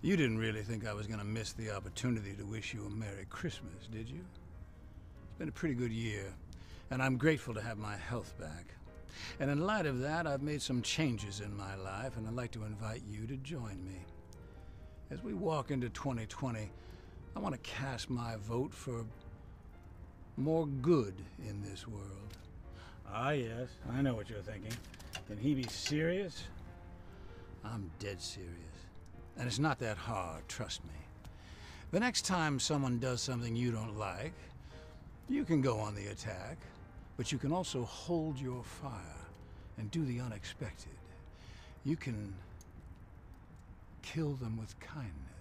You didn't really think I was gonna miss the opportunity to wish you a Merry Christmas, did you? It's been a pretty good year, and I'm grateful to have my health back. And in light of that, I've made some changes in my life, and I'd like to invite you to join me. As we walk into 2020, I want to cast my vote for more good in this world. Ah, yes, I know what you're thinking. Can he be serious? I'm dead serious. And it's not that hard, trust me. The next time someone does something you don't like, you can go on the attack, but you can also hold your fire and do the unexpected. You can kill them with kindness.